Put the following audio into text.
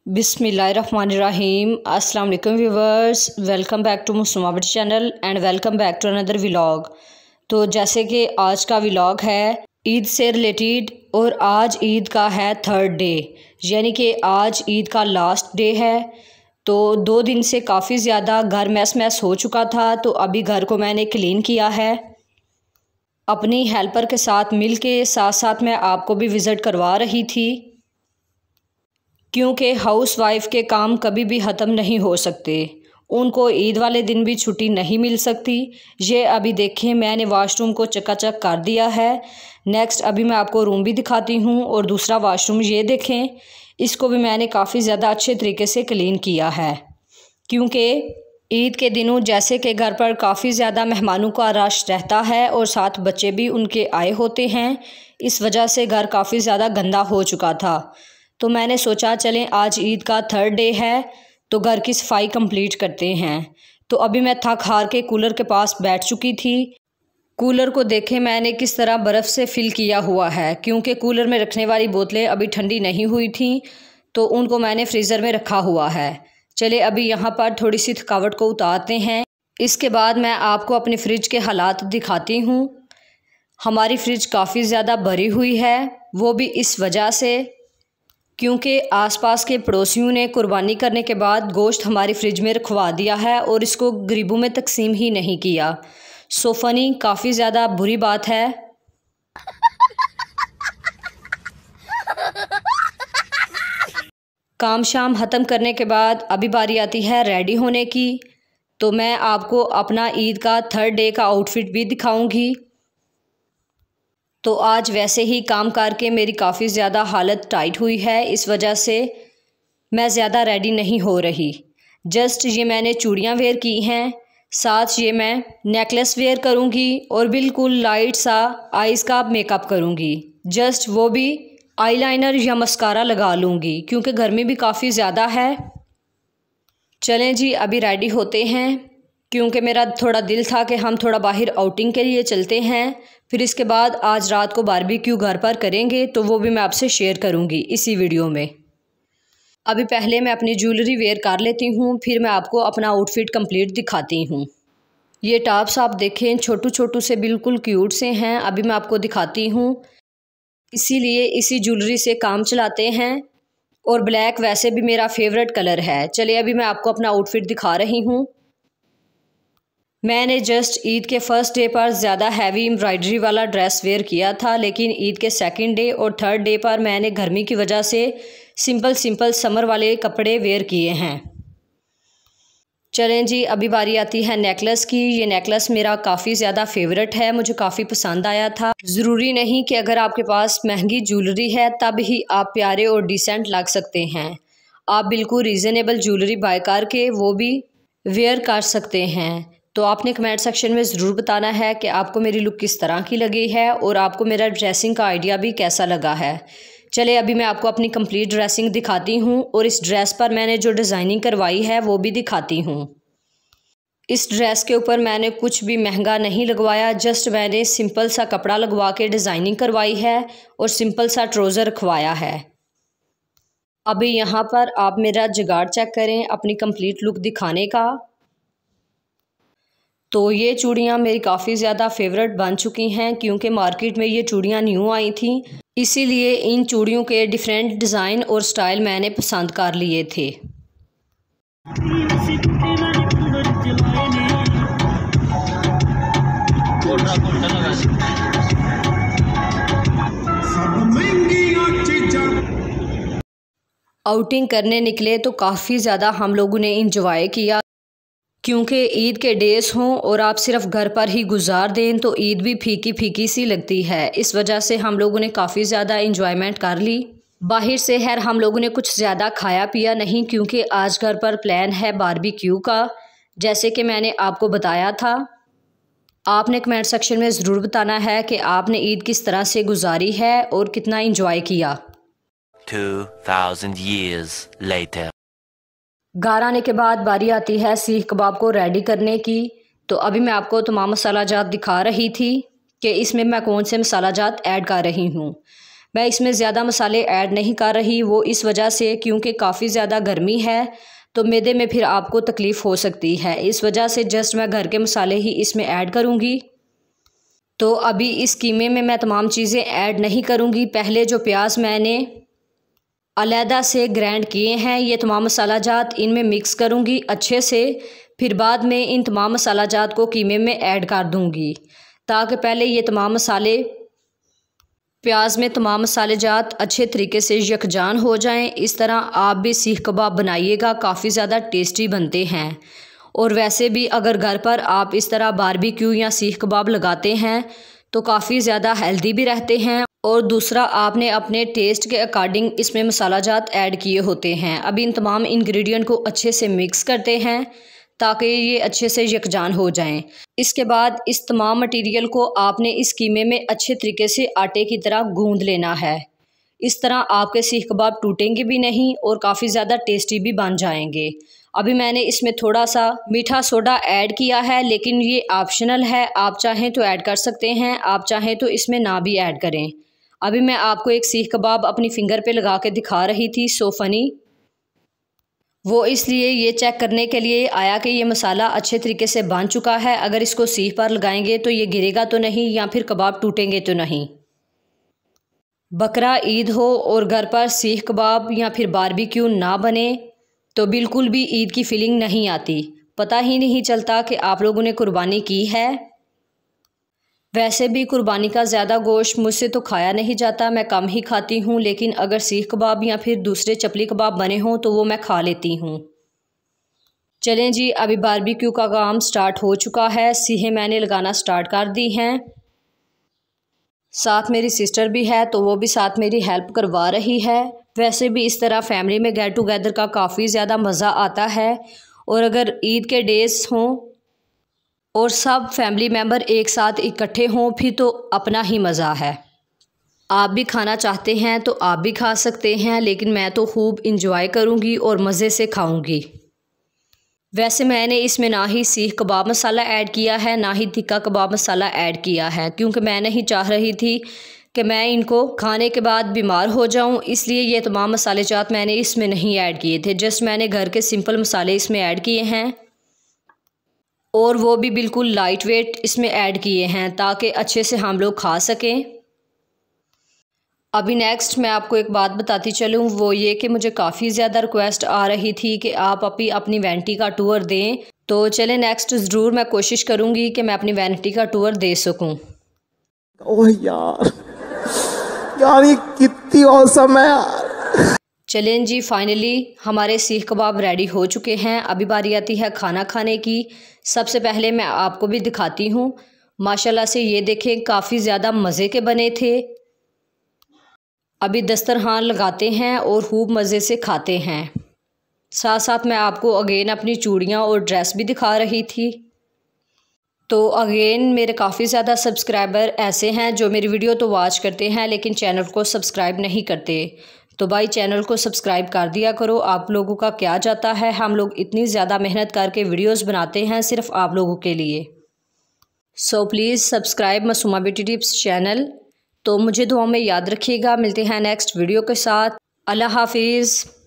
बिस्मिल्लाहिर्रहमानिर्रहीम। अस्सलाम वालेकुम viewers, welcome back to Muslima channel and welcome back to another vlog. तो जैसे कि आज का व्लॉग है ईद से रिलेटेड और आज ईद का है थर्ड डे, यानी कि आज ईद का लास्ट डे है। तो 2 दिन से काफ़ी ज़्यादा घर मैस हो चुका था, तो अभी घर को मैंने क्लीन किया है अपनी हेल्पर के साथ मिल के। साथ साथ मैं आपको भी विज़िट करवा रही थी, क्योंकि हाउस वाइफ के काम कभी भी ख़त्म नहीं हो सकते, उनको ईद वाले दिन भी छुट्टी नहीं मिल सकती। ये अभी देखें, मैंने वाशरूम को चकाचक कर दिया है। नेक्स्ट अभी मैं आपको रूम भी दिखाती हूँ और दूसरा वाशरूम ये देखें, इसको भी मैंने काफ़ी ज़्यादा अच्छे तरीके से क्लीन किया है, क्योंकि ईद के दिनों जैसे कि घर पर काफ़ी ज़्यादा मेहमानों का रश रहता है और साथ बच्चे भी उनके आए होते हैं। इस वजह से घर काफ़ी ज़्यादा गंदा हो चुका था। तो मैंने सोचा चलें आज ईद का थर्ड डे है तो घर की सफाई कंप्लीट करते हैं। तो अभी मैं थक हार के कूलर के पास बैठ चुकी थी। कूलर को देखें मैंने किस तरह बर्फ़ से फिल किया हुआ है, क्योंकि कूलर में रखने वाली बोतलें अभी ठंडी नहीं हुई थी, तो उनको मैंने फ्रीज़र में रखा हुआ है। चले अभी यहाँ पर थोड़ी सी थकावट को उतारते हैं। इसके बाद मैं आपको अपनी फ़्रिज के हालात दिखाती हूँ। हमारी फ़्रिज काफ़ी ज़्यादा भरी हुई है, वो भी इस वजह से क्योंकि आसपास के पड़ोसियों ने कुर्बानी करने के बाद गोश्त हमारी फ्रिज में रखवा दिया है और इसको गरीबों में तकसीम ही नहीं किया। सो फनी, काफ़ी ज़्यादा बुरी बात है। काम शाम ख़त्म करने के बाद अभी बारी आती है रेडी होने की। तो मैं आपको अपना ईद का थर्ड डे का आउटफिट भी दिखाऊंगी। तो आज वैसे ही काम करके मेरी काफ़ी ज़्यादा हालत टाइट हुई है, इस वजह से मैं ज़्यादा रेडी नहीं हो रही। जस्ट ये मैंने चूड़ियाँ वेयर की हैं, साथ ये मैं नेकलेस वेयर करूँगी और बिल्कुल लाइट सा आइज़ का मेकअप करूँगी। जस्ट वो भी आईलाइनर या मस्कारा लगा लूँगी, क्योंकि गर्मी भी काफ़ी ज़्यादा है। चलें जी अभी रेडी होते हैं, क्योंकि मेरा थोड़ा दिल था कि हम थोड़ा बाहर आउटिंग के लिए चलते हैं। फिर इसके बाद आज रात को बारबेक्यू घर पर करेंगे, तो वो भी मैं आपसे शेयर करूंगी इसी वीडियो में। अभी पहले मैं अपनी ज्वेलरी वेयर कर लेती हूँ, फिर मैं आपको अपना आउटफिट कंप्लीट दिखाती हूँ। ये टॉप्स आप देखें छोटू छोटू से बिल्कुल क्यूट से हैं। अभी मैं आपको दिखाती हूँ, इसीलिए इसी ज्वेलरी से काम चलाते हैं और ब्लैक वैसे भी मेरा फेवरेट कलर है। चलिए अभी मैं आपको अपना आउटफिट दिखा रही हूँ। मैंने जस्ट ईद के फर्स्ट डे पर ज़्यादा हैवी एम्ब्रॉयडरी वाला ड्रेस वेयर किया था, लेकिन ईद के सेकंड डे और थर्ड डे पर मैंने गर्मी की वजह से सिंपल समर वाले कपड़े वेयर किए हैं। चलें जी अभी बारी आती है नेकलेस की। ये नेकलेस मेरा काफ़ी ज़्यादा फेवरेट है, मुझे काफ़ी पसंद आया था। ज़रूरी नहीं कि अगर आपके पास महंगी ज्वेलरी है तब ही आप प्यारे और डिसेंट लग सकते हैं। आप बिल्कुल रीज़नेबल ज्वेलरी बाय करके वो भी वेयर कर सकते हैं। तो आपने कमेंट सेक्शन में ज़रूर बताना है कि आपको मेरी लुक किस तरह की लगी है और आपको मेरा ड्रेसिंग का आइडिया भी कैसा लगा है। चले अभी मैं आपको अपनी कंप्लीट ड्रेसिंग दिखाती हूँ और इस ड्रेस पर मैंने जो डिज़ाइनिंग करवाई है वो भी दिखाती हूँ। इस ड्रेस के ऊपर मैंने कुछ भी महंगा नहीं लगवाया, जस्ट मैंने सिंपल सा कपड़ा लगवा के डिज़ाइनिंग करवाई है और सिंपल सा ट्राउज़र रखवाया है। अभी यहाँ पर आप मेरा जुगाड़ चेक करें अपनी कंप्लीट लुक दिखाने का। तो ये चूड़ियाँ मेरी काफ़ी ज़्यादा फेवरेट बन चुकी हैं, क्योंकि मार्केट में ये चूड़ियाँ न्यू आई थी, इसीलिए इन चूड़ियों के डिफरेंट डिज़ाइन और स्टाइल मैंने पसंद कर लिए थे। आउटिंग करने निकले तो काफ़ी ज़्यादा हम लोगों ने इंजॉय किया, क्योंकि ईद के डेज़ हों और आप सिर्फ घर पर ही गुजार दें तो ईद भी फीकी फीकी सी लगती है। इस वजह से हम लोगों ने काफ़ी ज़्यादा इंजॉयमेंट कर ली। बाहर से खैर हम लोगों ने कुछ ज़्यादा खाया पिया नहीं, क्योंकि आज घर पर प्लान है बारबेक्यू का, जैसे कि मैंने आपको बताया था। आपने कमेंट सेक्शन में ज़रूर बताना है कि आपने ईद किस तरह से गुजारी है और कितना इंजॉय किया। 2000 years later. घर आने के बाद बारी आती है सीख कबाब को रेडी करने की। तो अभी मैं आपको तमाम मसाला जात दिखा रही थी कि इसमें मैं कौन से मसाला जात ऐड कर रही हूँ। मैं इसमें ज़्यादा मसाले ऐड नहीं कर रही, वो इस वजह से क्योंकि काफ़ी ज़्यादा गर्मी है तो मैदे में फिर आपको तकलीफ़ हो सकती है। इस वजह से जस्ट मैं घर के मसाले ही इसमें ऐड करूँगी। तो अभी इस कीमे में मैं तमाम चीज़ें ऐड नहीं करूँगी। पहले जो प्याज मैंने अलहदा से ग्राइंड किए हैं, ये तमाम मसाला जात इनमें मिक्स करूँगी अच्छे से। फिर बाद में इन तमाम मसाला जात को कीमे में ऐड कर दूँगी, ताकि पहले ये तमाम मसाले प्याज में तमाम मसाले जात अच्छे तरीके से यकजान हो जाएं। इस तरह आप भी सीख कबाब बनाइएगा, काफ़ी ज़्यादा टेस्टी बनते हैं। और वैसे भी अगर घर पर आप इस तरह बारबेक्यू या सीख कबाब लगाते हैं तो काफ़ी ज़्यादा हेल्दी भी रहते हैं। और दूसरा, आपने अपने टेस्ट के अकॉर्डिंग इसमें मसाला जात ऐड किए होते हैं। अब इन तमाम इंग्रेडिएंट को अच्छे से मिक्स करते हैं ताकि ये अच्छे से यकजान हो जाएं। इसके बाद इस तमाम मटेरियल को आपने इस कीमे में अच्छे तरीके से आटे की तरह गूंद लेना है। इस तरह आपके सीख कबाब टूटेंगे भी नहीं और काफ़ी ज़्यादा टेस्टी भी बन जाएंगे। अभी मैंने इसमें थोड़ा सा मीठा सोडा ऐड किया है, लेकिन ये ऑप्शनल है, आप चाहें तो ऐड कर सकते हैं, आप चाहें तो इसमें ना भी ऐड करें। अभी मैं आपको एक सीख कबाब अपनी फिंगर पे लगा के दिखा रही थी, सो फनी। वो इसलिए ये चेक करने के लिए आया कि ये मसाला अच्छे तरीके से बन चुका है। अगर इसको सीख पर लगाएंगे तो ये गिरेगा तो नहीं या फिर कबाब टूटेंगे तो नहीं। बकरा ईद हो और घर पर सीख कबाब या फिर बारबेक्यू ना बने तो बिल्कुल भी ईद की फीलिंग नहीं आती। पता ही नहीं चलता कि आप लोगों ने कुर्बानी की है। वैसे भी कुर्बानी का ज़्यादा गोश्त मुझसे तो खाया नहीं जाता, मैं कम ही खाती हूँ, लेकिन अगर सीख कबाब या फिर दूसरे चपली कबाब बने हों तो वो मैं खा लेती हूँ। चलें जी, अभी बारबेक्यू का काम स्टार्ट हो चुका है। सीहें मैंने लगाना स्टार्ट कर दी हैं। साथ मेरी सिस्टर भी है तो वो भी साथ मेरी हेल्प करवा रही है। वैसे भी इस तरह फैमिली में गेट टुगेदर का काफ़ी ज़्यादा मज़ा आता है। और अगर ईद के डेज़ हों और सब फैमिली मेम्बर एक साथ इकट्ठे हों फिर तो अपना ही मज़ा है। आप भी खाना चाहते हैं तो आप भी खा सकते हैं, लेकिन मैं तो खूब इंजॉय करूँगी और मज़े से खाऊँगी। वैसे मैंने इसमें ना ही सीख कबाब मसाला ऐड किया है, ना ही तिक्का कबाब मसाला ऐड किया है, क्योंकि मैं नहीं चाह रही थी कि मैं इनको खाने के बाद बीमार हो जाऊं। इसलिए ये तमाम मसाले जात मैंने इसमें नहीं ऐड किए थे। जस्ट मैंने घर के सिंपल मसाले इसमें ऐड किए हैं और वो भी बिल्कुल लाइट वेट इसमें ऐड किए हैं ताकि अच्छे से हम लोग खा सकें। अभी नेक्स्ट मैं आपको एक बात बताती चलूँ, वो ये कि मुझे काफ़ी ज़्यादा रिक्वेस्ट आ रही थी कि आप अपनी वैनिटी का टूर दें। तो चले नेक्स्ट ज़रूर मैं कोशिश करूँगी कि मैं अपनी वैनिटी का टूर दे सकूँ। ओह यार ये कितनी औसम है यार। चलें जी, फाइनली हमारे सीख कबाब रेडी हो चुके हैं। अभी बारी आती है खाना खाने की। सबसे पहले मैं आपको भी दिखाती हूँ। माशाल्लाह से ये देखें, काफ़ी ज़्यादा मज़े के बने थे। अभी दस्तरखान लगाते हैं और खूब मज़े से खाते हैं। साथ साथ मैं आपको अगेन अपनी चूड़ियाँ और ड्रेस भी दिखा रही थी। तो अगेन मेरे काफ़ी ज़्यादा सब्सक्राइबर ऐसे हैं जो मेरी वीडियो तो वॉच करते हैं लेकिन चैनल को सब्सक्राइब नहीं करते। तो भाई चैनल को सब्सक्राइब कर दिया करो, आप लोगों का क्या जाता है। हम लोग इतनी ज़्यादा मेहनत करके वीडियोस बनाते हैं सिर्फ आप लोगों के लिए। So please subscribe Masooma beauty tips channel. तो मुझे दुआ में याद रखिएगा। मिलते हैं नेक्स्ट वीडियो के साथ। अल्लाह हाफिज़।